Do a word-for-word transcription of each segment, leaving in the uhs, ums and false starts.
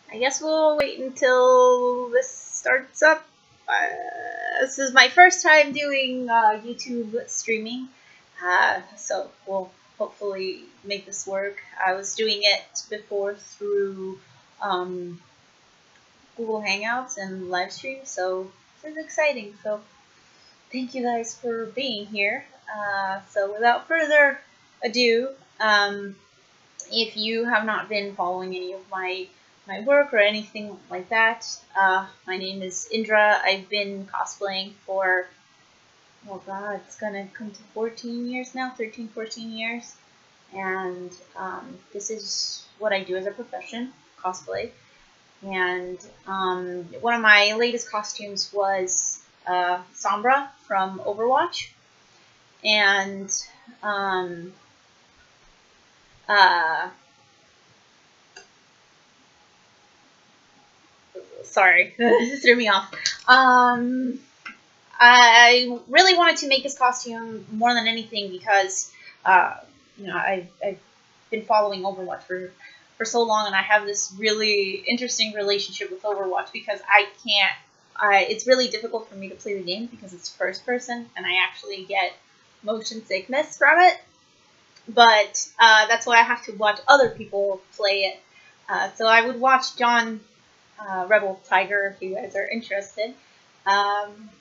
I guess we'll wait until this starts up. Uh, this is my first time doing uh, YouTube streaming, uh, so we'll hopefully make this work. I was doing it before through um, Google Hangouts and live stream, so this is exciting. So thank you guys for being here. Uh, so without further ado, um, if you have not been following any of my my work or anything like that, uh, my name is Indra. I've been cosplaying for, oh god, it's gonna come to fourteen years now, thirteen, fourteen years. And um, this is what I do as a profession, cosplay. And um, one of my latest costumes was uh, Sombra from Overwatch. And um, uh, sorry, this threw me off. Um, I really wanted to make this costume more than anything because, uh, you know, I've, I've been following Overwatch for, for so long, and I have this really interesting relationship with Overwatch because I can't, I, it's really difficult for me to play the game because it's first person, and I actually get motion sickness from it. But uh, that's why I have to watch other people play it. Uh, so I would watch John uh, Rebel Tiger if you guys are interested. Um,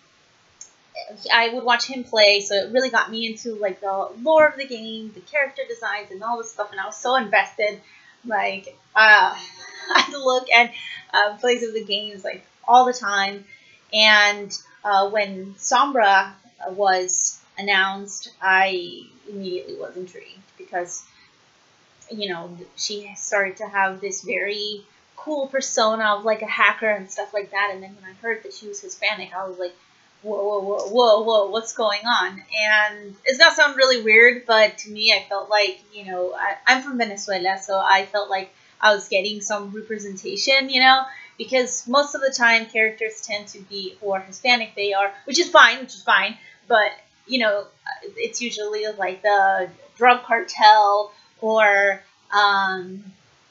I would watch him play, so it really got me into like the lore of the game, the character designs, and all this stuff. And I was so invested. Like uh, I look at uh, plays of the games like all the time. And uh, when Sombra was announced, I immediately was intrigued because, you know, she started to have this very cool persona of like a hacker and stuff like that. And then when I heard that she was Hispanic, I was like, whoa, whoa, whoa, whoa, whoa, what's going on? And it's gonna sound really weird, but to me, I felt like, you know, I, I'm from Venezuela, so I felt like I was getting some representation, you know, because most of the time characters tend to be, or Hispanic they are, which is fine, which is fine, but, you know, it's usually like the drug cartel or, um,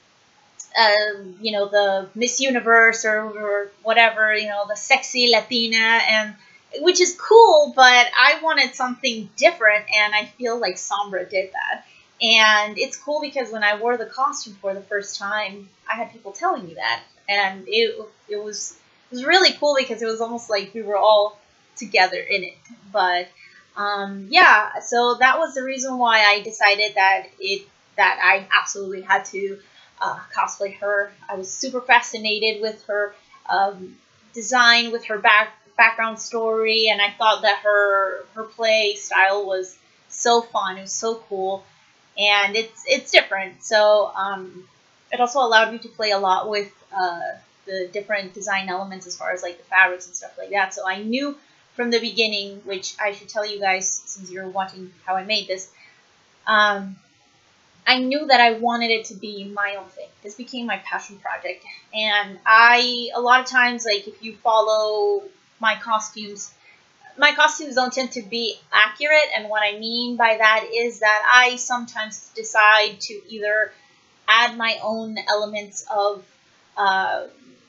uh, you know, the Miss Universe or, or whatever, you know, the sexy Latina, and which is cool, but I wanted something different, and I feel like Sombra did that. And it's cool because when I wore the costume for the first time, I had people telling me that, and it it was it was really cool because it was almost like we were all together in it. But um, yeah, so that was the reason why I decided that it that I absolutely had to uh, cosplay her. I was super fascinated with her um, design, with her back. background story, and I thought that her her play style was so fun. It was so cool, and it's it's different. So um, it also allowed me to play a lot with uh, the different design elements as far as like the fabrics and stuff like that. So I knew from the beginning, which I should tell you guys since you're watching how I made this. Um, I knew that I wanted it to be my own thing. This became my passion project, and I a lot of times, like if you follow my costumes, my costumes don't tend to be accurate, and what I mean by that is that I sometimes decide to either add my own elements of uh,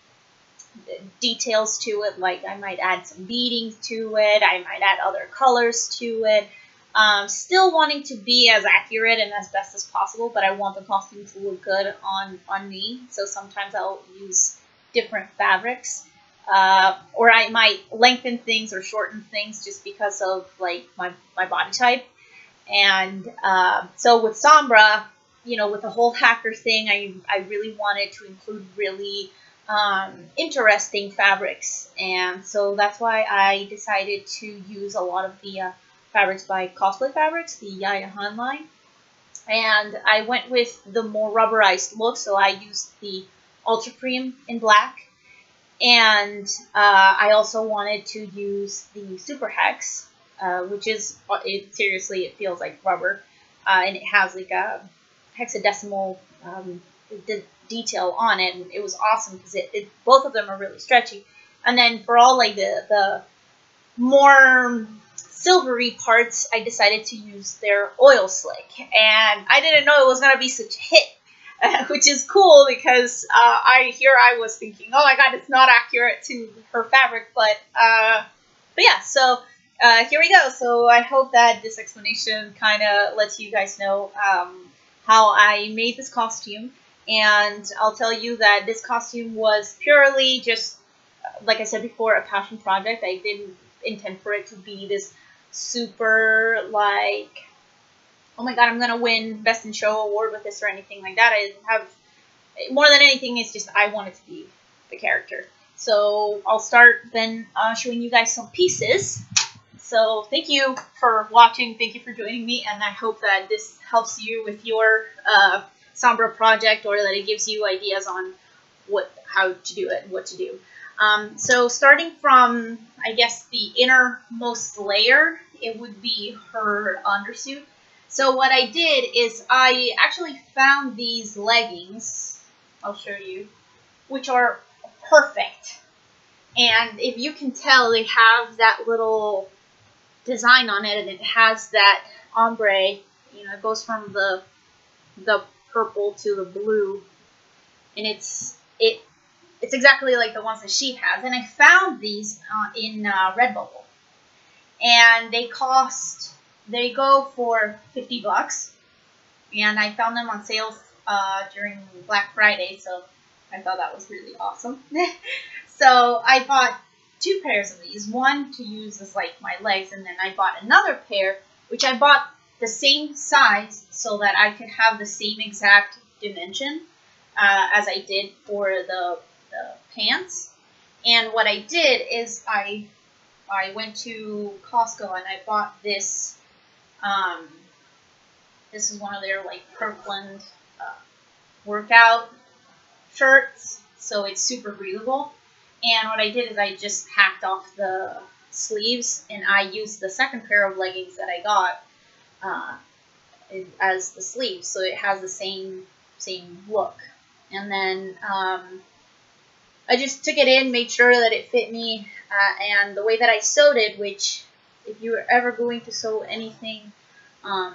details to it, like I might add some beading to it, I might add other colors to it, um, still wanting to be as accurate and as best as possible, but I want the costume to look good on, on me, so sometimes I'll use different fabrics. Uh, or I might lengthen things or shorten things just because of like my, my body type. And uh, so with Sombra, you know, with the whole hacker thing, I, I really wanted to include really um, interesting fabrics. And so that's why I decided to use a lot of the uh, fabrics by Cosplay Fabrics, the Yaya Han line. And I went with the more rubberized look, so I used the Ultra Cream in black. And uh, I also wanted to use the Super Hex, uh, which is, it seriously, it feels like rubber. Uh, and it has like a hexadecimal um, de detail on it. And it was awesome because it, it, both of them are really stretchy. And then for all like the, the more silvery parts, I decided to use their oil slick. And I didn't know it was going to be such a hit. uh, which is cool because uh, I here I was thinking, oh my god, it's not accurate to her fabric, but uh, but yeah, so uh, here we go. So I hope that this explanation kind of lets you guys know um, how I made this costume, and I'll tell you that this costume was purely just, like I said before, a passion project. I didn't intend for it to be this super, like, oh my god, I'm gonna win Best in Show award with this or anything like that. I have, more than anything, it's just I wanted to be the character. So I'll start then uh, showing you guys some pieces. So thank you for watching, thank you for joining me, and I hope that this helps you with your uh, Sombra project, or that it gives you ideas on what, how to do it, what to do. Um, so starting from, I guess, the innermost layer, it would be her undersuit. So what I did is I actually found these leggings, I'll show you, which are perfect. And if you can tell, they have that little design on it, and it has that ombre, you know, it goes from the the purple to the blue, and it's it it's exactly like the ones that she has. And I found these uh, in uh, Redbubble, and they cost they go for fifty bucks, and I found them on sale uh, during Black Friday, so I thought that was really awesome. So I bought two pairs of these, one to use as like my legs, and then I bought another pair, which I bought the same size so that I could have the same exact dimension uh, as I did for the, the pants. And what I did is I I went to Costco and I bought this. Um, this is one of their like Kirkland uh, workout shirts, so it's super breathable. And what I did is I just hacked off the sleeves, and I used the second pair of leggings that I got uh, as the sleeves, so it has the same same look. And then um, I just took it in, made sure that it fit me, uh, and the way that I sewed it, which if you're ever going to sew anything um,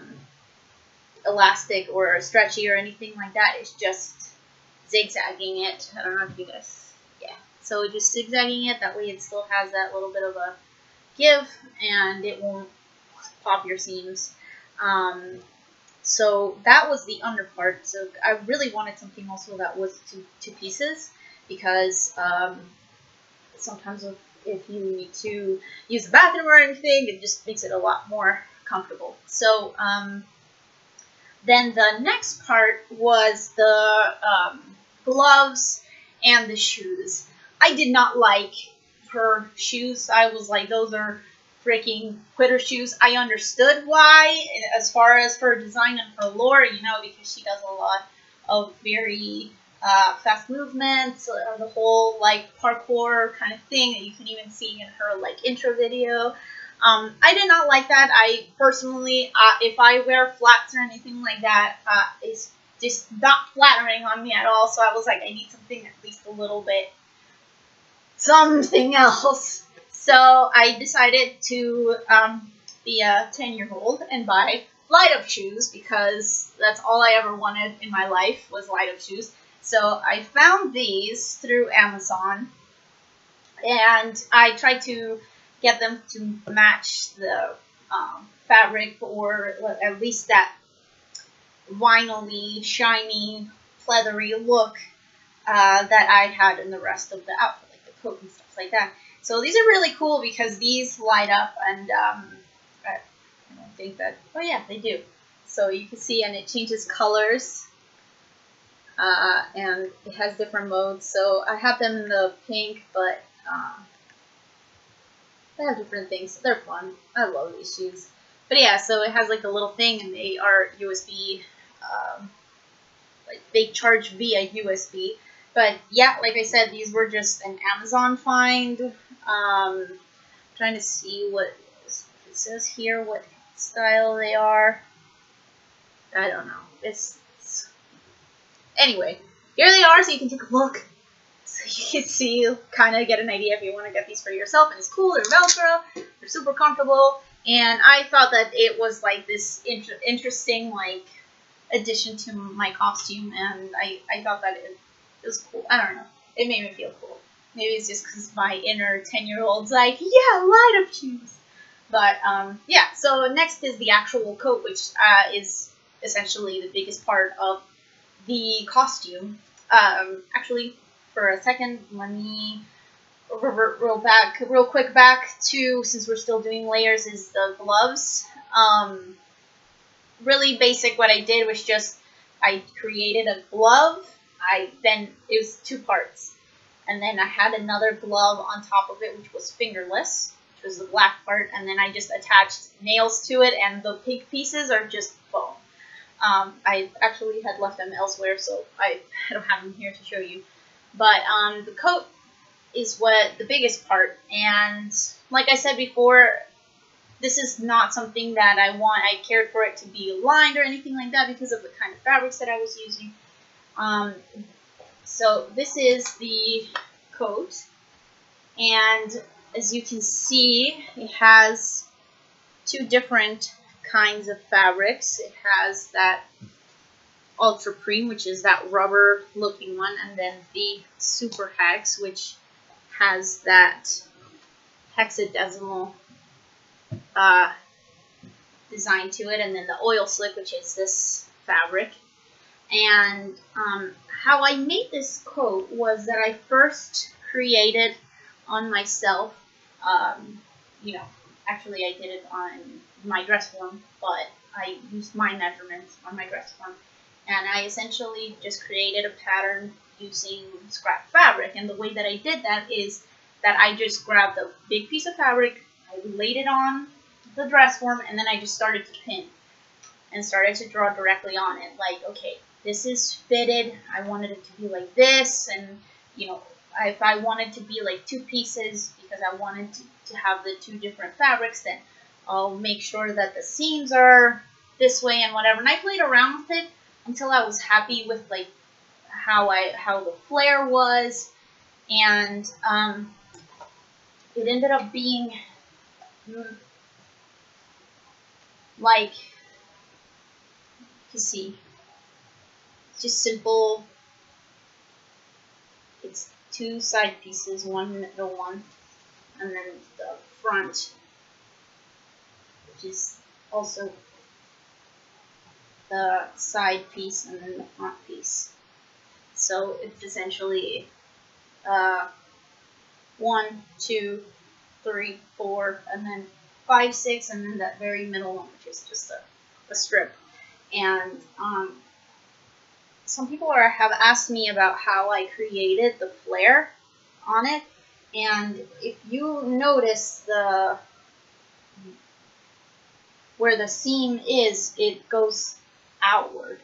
elastic or stretchy or anything like that, it's just zigzagging it. I don't know if you guys, yeah. So just zigzagging it, that way it still has that little bit of a give, and it won't pop your seams. Um, so that was the under part. So I really wanted something also that was two, two pieces, because um, sometimes if, if you need to use the bathroom or anything, it just makes it a lot more comfortable. So um, then the next part was the um, gloves and the shoes. I did not like her shoes. I was like, those are freaking quitter shoes. I understood why, as far as her design and her lore, you know, because she does a lot of very uh, fast movements, uh, the whole like parkour kind of thing that you can even see in her like intro video. Um, I did not like that. I personally, uh, if I wear flats or anything like that, uh, it's just not flattering on me at all. So I was like, I need something at least a little bit, something else. So I decided to um, be a ten-year-old and buy light-up shoes, because that's all I ever wanted in my life was light-up shoes. So I found these through Amazon, and I tried to get them to match the um, fabric, or at least that vinyl-y, shiny, pleathery look uh, that I had in the rest of the outfit, like the coat and stuff like that. So these are really cool because these light up, and um, I don't think that, oh yeah, they do. So you can see, and it changes colors, uh, and it has different modes. So I have them in the pink, but um, they have different things. They're fun. I love these shoes. But yeah, so it has like a little thing, and they are U S B, um, like they charge via U S B. But yeah, like I said, these were just an Amazon find. Um, trying to see what it says here, what style they are. I don't know. It's, it's anyway, here they are, so you can take a look. So you can see, kind of get an idea if you want to get these for yourself. And it's cool. They're Velcro. They're super comfortable. And I thought that it was like this inter interesting, like, addition to my costume, and I, I thought that it, it was cool. I don't know. It made me feel cool. Maybe it's just because my inner ten-year-old's like, yeah, light up shoes. But, um, yeah, so next is the actual coat, which uh, is essentially the biggest part of the costume. Um, actually, for a second, let me revert real back, real quick back to, since we're still doing layers, is the gloves. Um, really basic. What I did was just, I created a glove. I then, it was two parts. And then I had another glove on top of it, which was fingerless, which was the black part. And then I just attached nails to it, and the pink pieces are just foam. Um, I actually had left them elsewhere, so I, I don't have them here to show you. But um, the coat is what the biggest part. And like I said before, this is not something that I want. I cared for it to be aligned or anything like that because of the kind of fabrics that I was using. Um, so this is the coat, and as you can see, it has two different kinds of fabrics. It has that ultra cream, which is that rubber looking one, and then the super hex, which has that hexadecimal uh, design to it, and then the oil slick, which is this fabric. And um, how I made this coat was that I first created on myself, um, you know, actually I did it on my dress form, but I used my measurements on my dress form. And I essentially just created a pattern using scrap fabric. And the way that I did that is that I just grabbed a big piece of fabric, I laid it on the dress form, and then I just started to pin and started to draw directly on it. Like, okay, this is fitted. I wanted it to be like this. And, you know, if I wanted to be like two pieces because I wanted to, to have the two different fabrics, then I'll make sure that the seams are this way and whatever. And I played around with it until I was happy with like how I how the flare was, and um, it ended up being mm, like, you see, it's just simple. It's two side pieces, one middle one, and then the front, which is also the side piece, and then the front piece. So it's essentially uh, one, two, three, four, and then five, six, and then that very middle one, which is just a, a strip. And um, some people are, have asked me about how I created the flare on it. And if you notice the where the seam is, it goes outward.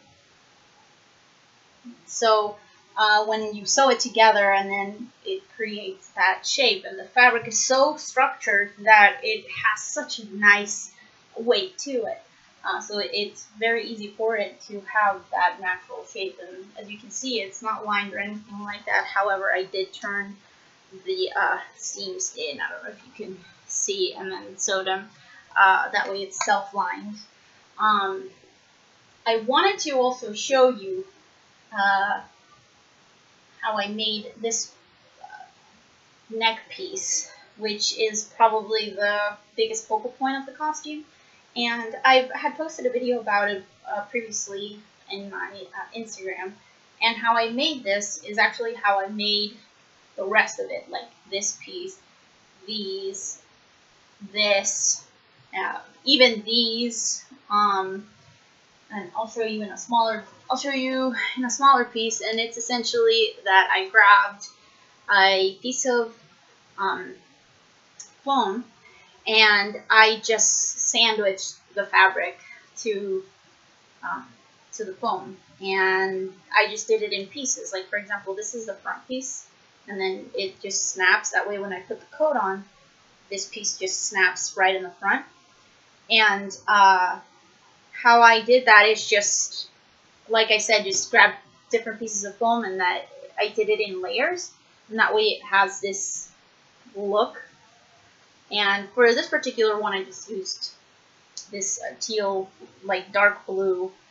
So uh, when you sew it together, and then it creates that shape, and the fabric is so structured that it has such a nice weight to it. Uh, so it, it's very easy for it to have that natural shape. And as you can see, it's not lined or anything like that. However, I did turn the uh, seams in. I don't know if you can see, and then sew them. Uh, that way it's self-lined. Um, I wanted to also show you uh, how I made this uh, neck piece, which is probably the biggest focal point of the costume. And I had posted a video about it uh, previously in my uh, Instagram. And how I made this is actually how I made the rest of it, like this piece, these, this, uh, even these, um, and I'll show you in a smaller, I'll show you in a smaller piece. And it's essentially that I grabbed a piece of um, foam, and I just sandwiched the fabric to um, to the foam, and I just did it in pieces. Like, for example, this is the front piece, and then it just snaps. That way when I put the coat on, this piece just snaps right in the front. And uh, how I did that is just, like I said, just grab different pieces of foam, and that I did it in layers, and that way it has this look. And for this particular one, I just used this uh, teal, like dark blue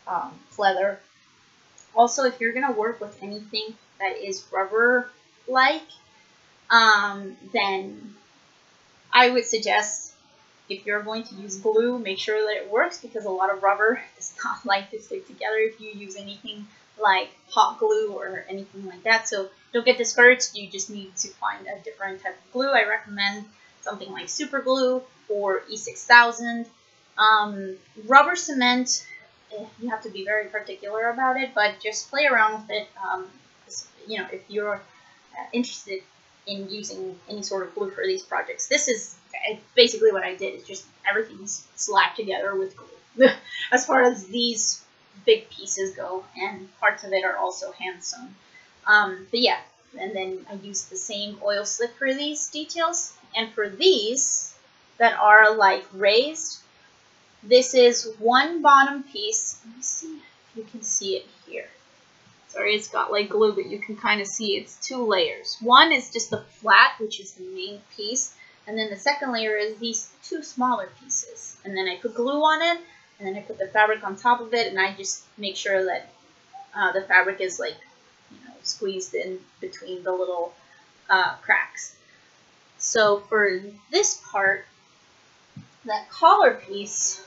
um, pleather. Also, if you're gonna work with anything that is rubber-like, um, then I would suggest, if you're going to use glue, make sure that it works, because a lot of rubber does not like to stick together if you use anything like hot glue or anything like that. So don't get discouraged. You just need to find a different type of glue. I recommend something like super glue or E six thousand. Um, rubber cement, you have to be very particular about it, but just play around with it. Um, you know, if you're uh, interested in using any sort of glue for these projects. This is basically what I did. It's just everything's slapped together with glue as far as these big pieces go, and parts of it are also hand sewn. Um, but yeah, and then I used the same oil slick for these details. And for these that are like raised, this is one bottom piece. Let me see if you can see it here. Sorry, it's got like glue, but you can kind of see it's two layers. One is just the flat, which is the main piece, and then the second layer is these two smaller pieces. And then I put glue on it, and then I put the fabric on top of it, and I just make sure that uh, the fabric is like, you know, squeezed in between the little uh, cracks. So for this part, that collar piece,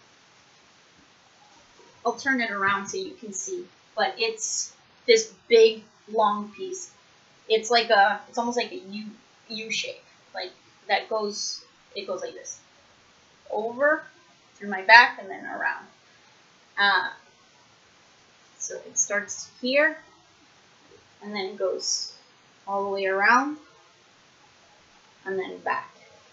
I'll turn it around so you can see. But it's this big, long piece. It's like a, it's almost like a U, U shape. Like, that goes, it goes like this. Over, through my back, and then around. Uh, so it starts here, and then it goes all the way around, and then back.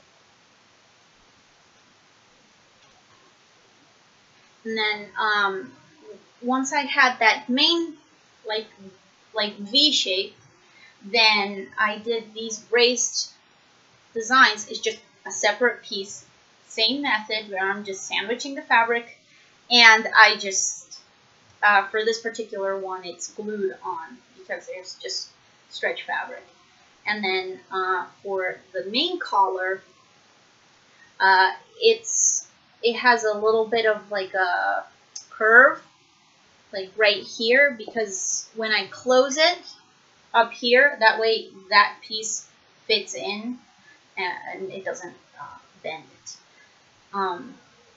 And then, um, once I had that main, like, like V shape, then I did these raised designs. It's just a separate piece, same method, where I'm just sandwiching the fabric, and I just, uh, for this particular one, it's glued on, because there's just stretch fabric. And then uh, for the main collar, uh, it's, it has a little bit of like a curve, like right here, because when I close it up here, that way that piece fits in and it doesn't uh, bend it. Um,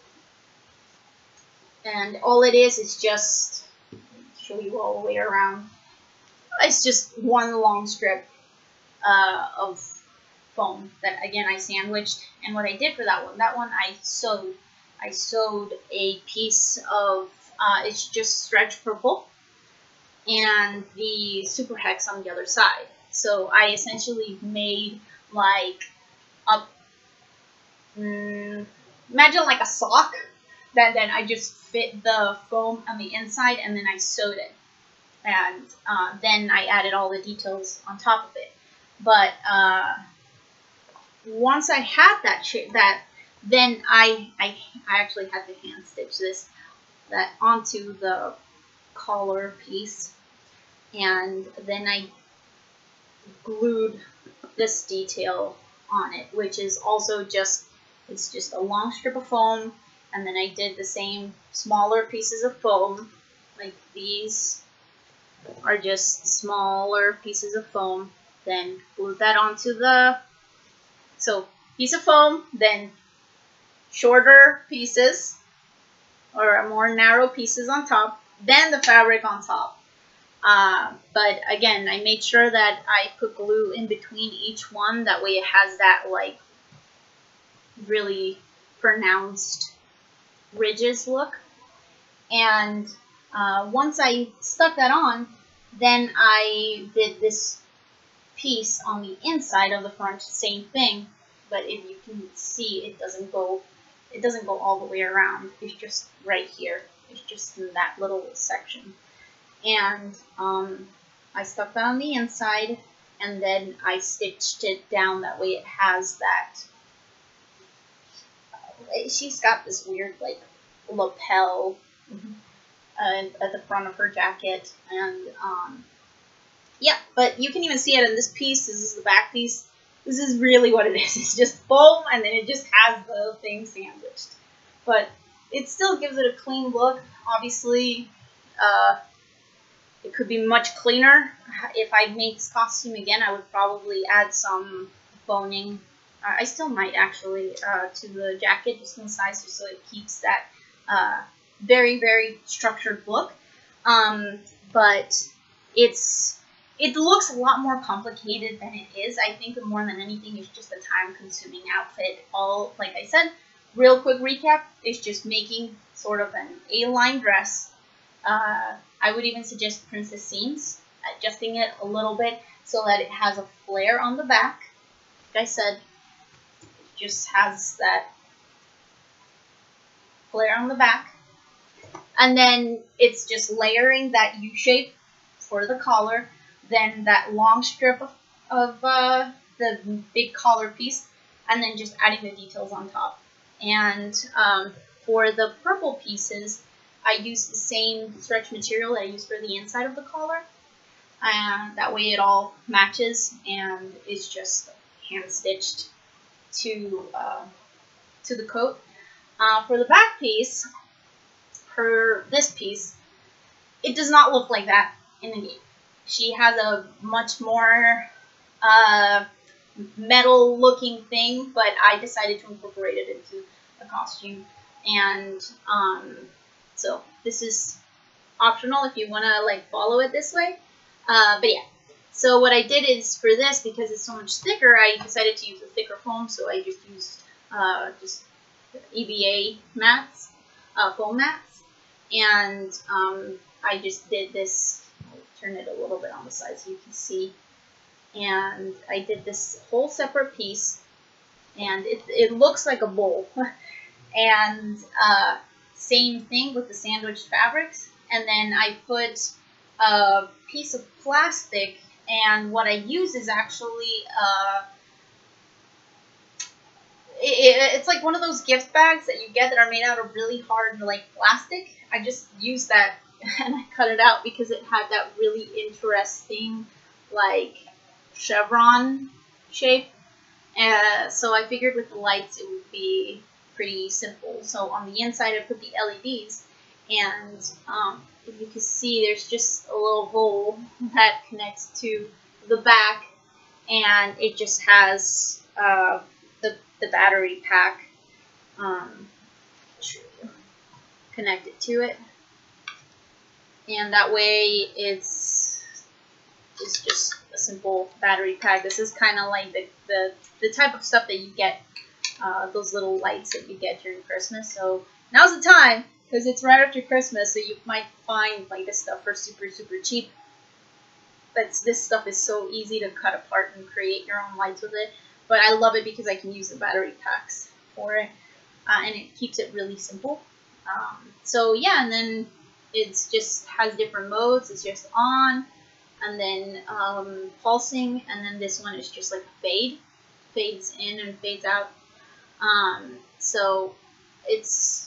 and all it is is just, show you all the way around, it's just one long strip uh, of foam that, again, I sandwiched. And what I did for that one, that one I sewed. I sewed a piece of, uh, it's just stretch purple, and the super hex on the other side. So I essentially made like a, mm, imagine like a sock, that then I just fit the foam on the inside, and then I sewed it. And uh, then I added all the details on top of it. But uh, once I had that shape, that then I, I I actually had to hand stitch this that onto the collar piece, and then I glued this detail on it, which is also just, it's just a long strip of foam, and then I did the same smaller pieces of foam, like these are just smaller pieces of foam, then glued that onto the, so piece of foam, then shorter pieces, or more narrow pieces on top, then the fabric on top. Uh, but again, I made sure that I put glue in between each one, that way it has that like really pronounced ridges look. And uh, once I stuck that on, then I did this piece on the inside of the front, same thing, but if you can see, it doesn't go it doesn't go all the way around. It's just right here. It's just in that little section. And um, I stuck that on the inside, and then I stitched it down, that way it has that, uh, she's got this weird like lapel uh, at the front of her jacket, and um, yeah, but you can even see it in this piece. This is the back piece. This is really what it is. It's just foam, and then it just has the thing sandwiched. But it still gives it a clean look. Obviously, uh, it could be much cleaner. If I made this costume again, I would probably add some boning. Uh, I still might actually uh, to the jacket just on the sides, just so it keeps that uh, very, very structured look. Um, but it's it looks a lot more complicated than it is. I think more than anything, it's just a time-consuming outfit. All, like I said, real quick recap, is just making sort of an A-line dress. Uh, I would even suggest princess seams, adjusting it a little bit so that it has a flare on the back. Like I said, it just has that flare on the back. And then it's just layering that U shape for the collar, then that long strip of, of uh, the big collar piece, and then just adding the details on top. And um, for the purple pieces, I use the same stretch material that I use for the inside of the collar. And that way it all matches and is just hand stitched to, uh, to the coat. Uh, for the back piece, for this piece, it does not look like that in the game. She has a much more uh, metal looking thing, but I decided to incorporate it into a costume. And um, so this is optional if you want to like follow it this way. Uh, but yeah, so what I did is for this, because it's so much thicker, I decided to use a thicker foam, so I just used uh, just E V A mats, uh, foam mats, and um, I just did this, I'll turn it a little bit on the side so you can see, and I did this whole separate piece, and it, it looks like a bowl, and uh, same thing with the sandwiched fabrics, and then I put a piece of plastic, and what I use is actually uh, it, it's like one of those gift bags that you get that are made out of really hard like plastic. I just used that and I cut it out because it had that really interesting like chevron shape. Uh, so I figured with the lights it would be pretty simple. So on the inside I put the L E Ds, and um, if you can see, there's just a little hole that connects to the back, and it just has uh, the, the battery pack um, connected to it. And that way it's, it's just a simple battery pack. This is kind of like the, the, the type of stuff that you get, uh, those little lights that you get during Christmas. So now's the time, because it's right after Christmas, so you might find like this stuff for super, super cheap. But this stuff is so easy to cut apart and create your own lights with it. But I love it because I can use the battery packs for it, uh, and it keeps it really simple. Um, so yeah, and then it's just has different modes. It's just on, and then um, pulsing, and then this one is just like fade, fades in and fades out. Um, so it's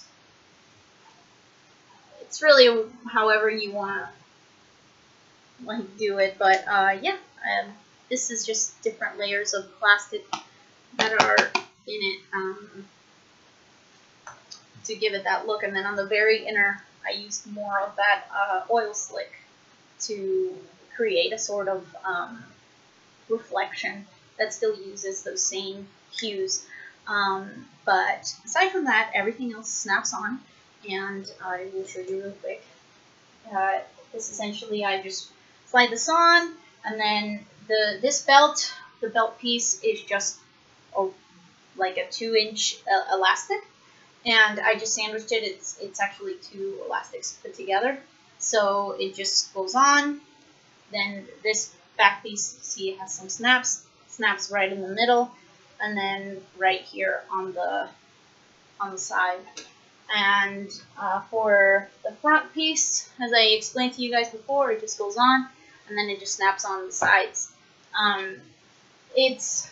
it's really however you want to like do it, but uh, yeah, um, this is just different layers of plastic that are in it um, to give it that look. And then on the very inner, I used more of that uh, oil slick to create a sort of um, reflection that still uses those same hues. Um, but aside from that, everything else snaps on, and I will show you real quick. Uh, this essentially, I just slide this on, and then the this belt, the belt piece is just a, like a two inch uh, elastic, and I just sandwiched it. It's it's actually two elastics put together, so it just goes on. Then this back piece, you see, it has some snaps, snaps right in the middle, and then right here on the on the side. And uh, for the front piece, as I explained to you guys before, it just goes on, and then it just snaps on the sides. Um, it's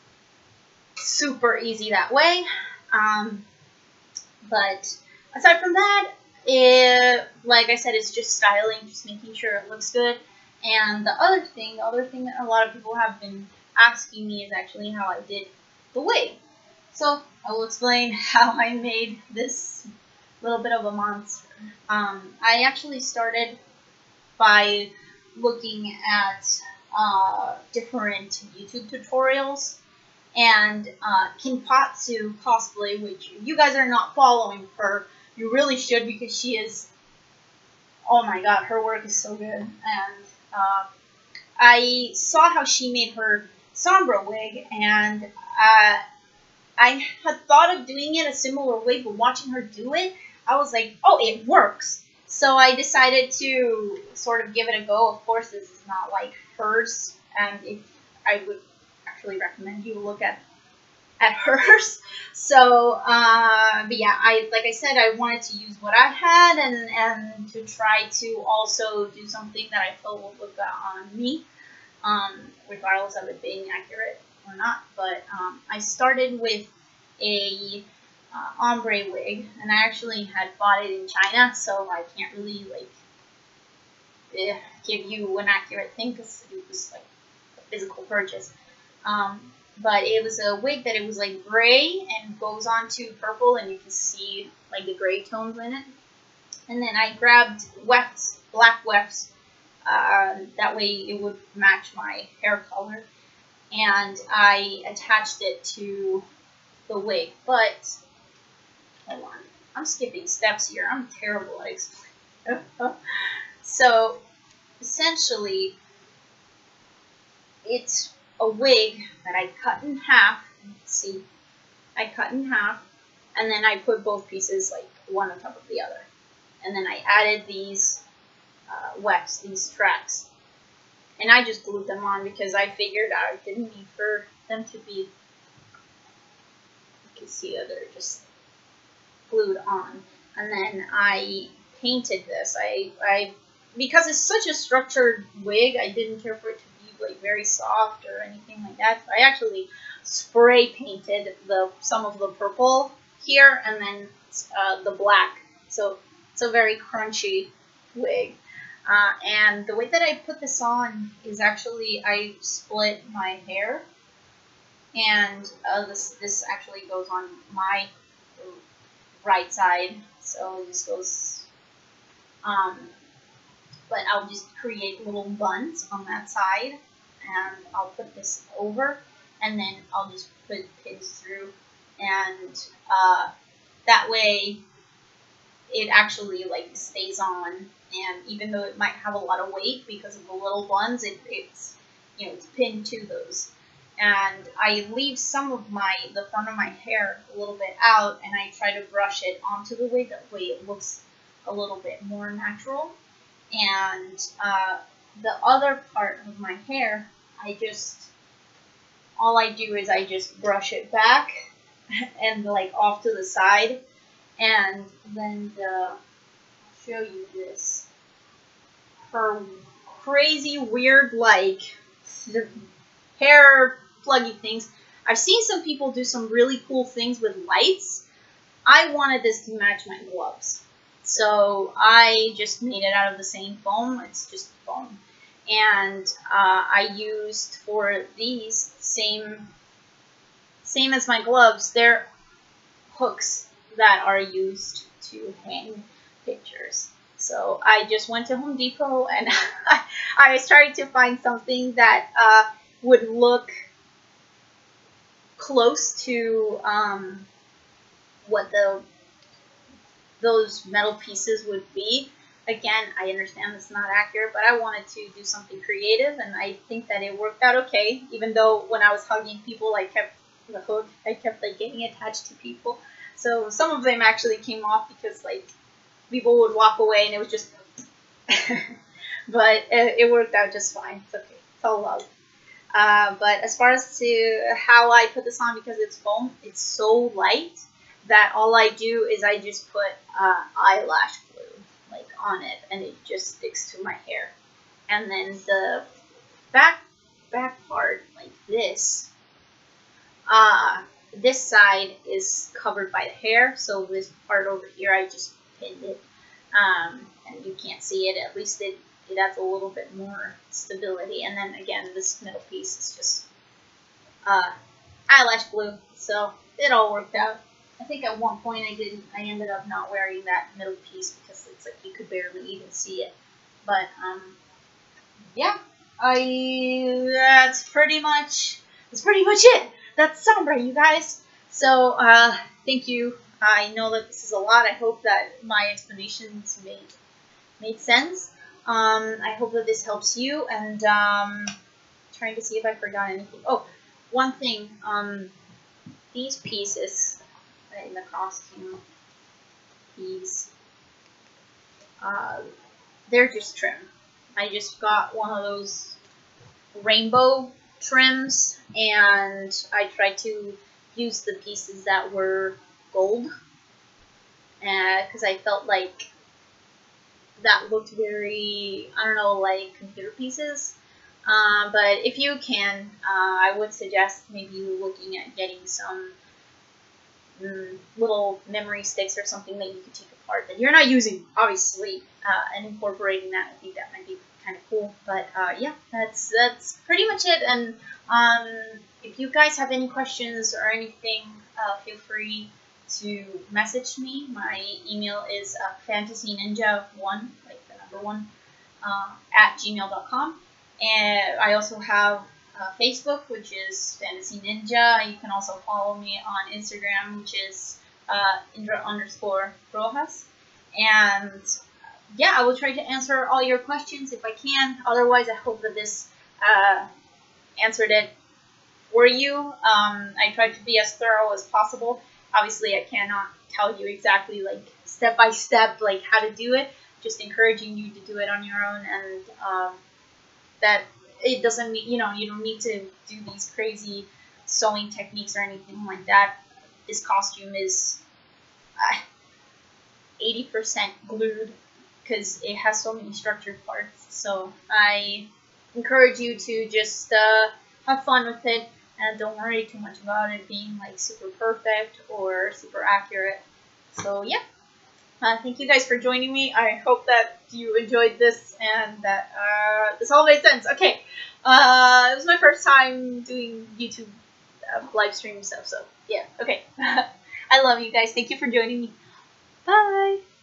super easy that way. Um, but aside from that, it, like I said, it's just styling, just making sure it looks good. And the other thing, the other thing that a lot of people have been asking me is actually how I did the wig. So I will explain how I made this little bit of a monster. Um, I actually started by looking at uh, different YouTube tutorials, and uh, Kinpatsu cosplay, which if you guys are not following her, you really should, because she is, oh my god, her work is so good. And uh, I saw how she made her Sombra wig, and uh, I had thought of doing it a similar way, but watching her do it, I was like, oh, it works. So I decided to sort of give it a go. Of course, this is not like hers, and if I would actually recommend you look at at hers. So, uh, but yeah, I like I said, I wanted to use what I had, and and to try to also do something that I felt would look good on me, um, regardless of it being accurate or not. But um, I started with a uh, ombre wig, and I actually had bought it in China, so I can't really like eh, give you an accurate thing because it was like a physical purchase. Um, but it was a wig that it was like gray and goes on to purple, and you can see like the gray tones in it. And then I grabbed wefts, black wefts, uh, that way it would match my hair color, and I attached it to the wig. But hold on, I'm skipping steps here. I'm terrible at explaining. So essentially, it's a wig that I cut in half. See, I cut in half, and then I put both pieces like one on top of the other, and then I added these uh, wefts, these tracks, and I just glued them on because I figured I didn't need for them to be. You can see that they're just glued on, and then I painted this. I I because it's such a structured wig, I didn't care for it to be like very soft or anything like that. So I actually spray painted the some of the purple here, and then uh, the black. So it's a very crunchy wig. Uh, and the way that I put this on is actually I split my hair, and uh, this this actually goes on my right side. So this goes. Um, but I'll just create little buns on that side, and I'll put this over, and then I'll just put pins through, and uh, that way it actually like stays on, and even though it might have a lot of weight because of the little buns, it, it's you know it's pinned to those. And I leave some of my the front of my hair a little bit out, and I try to brush it onto the wig, that way it looks a little bit more natural. And uh, the other part of my hair, I just, all I do is I just brush it back and like off to the side, and then the, I'll show you this, her crazy weird like hair pluggy things. I've seen some people do some really cool things with lights. I wanted this to match my gloves. So I just made it out of the same foam. It's just foam. And uh, I used for these same, same as my gloves, they're hooks that are used to hang pictures. So I just went to Home Depot, and I was trying to find something that uh, would look close to um, what the those metal pieces would be. Again, I understand it's not accurate, but I wanted to do something creative, and I think that it worked out okay, even though when I was hugging people, I kept the hook, I kept like getting attached to people. So some of them actually came off because like people would walk away and it was just, but it, it worked out just fine. It's okay, it's all love. Uh, but as far as to how I put this on, because it's foam, it's so light that all I do is I just put uh, eyelash glue like on it, and it just sticks to my hair. And then the back back part, like this, uh, this side is covered by the hair, so this part over here I just pinned it, um, and you can't see it. At least it it adds a little bit more stability. And then again, this middle piece is just uh, eyelash glue, so it all worked out. I think at one point I didn't. I ended up not wearing that middle piece because it's like you could barely even see it. But um, yeah, I that's pretty much that's pretty much it. That's Sombra, you guys. So uh, thank you. I know that this is a lot. I hope that my explanations made made sense. Um, I hope that this helps you. And um, trying to see if I forgot anything. Oh, one thing. Um, these pieces in the costume, these, uh, they're just trim. I just got one of those rainbow trims, and I tried to use the pieces that were gold, because uh, I felt like that looked very, I don't know, like computer pieces. Uh, but if you can, uh, I would suggest maybe looking at getting some mm, little memory sticks or something that you could take apart that you're not using, obviously, uh, and incorporating that. I think that might be kind of cool. But uh, yeah, that's that's pretty much it. And um, if you guys have any questions or anything, uh, feel free to message me. My email is uh, fantasy ninja one, like the number one, uh, at gmail dot com. And I also have uh, Facebook, which is Fantasy Ninja. You can also follow me on Instagram, which is uh, Indra underscore Rojas. And yeah, I will try to answer all your questions if I can. Otherwise, I hope that this uh, answered it for you. Um, I tried to be as thorough as possible. Obviously, I cannot tell you exactly, like, step by step, like, how to do it. Just encouraging you to do it on your own, and um, that it doesn't mean, you know, you don't need to do these crazy sewing techniques or anything like that. This costume is uh, eighty percent glued because it has so many structured parts. So I encourage you to just uh, have fun with it, and don't worry too much about it being like super perfect or super accurate. So yeah. Uh, thank you guys for joining me. I hope that you enjoyed this and that uh, this all made sense. Okay, uh, it was my first time doing YouTube uh, live stream stuff, so yeah, okay. I love you guys. Thank you for joining me. Bye!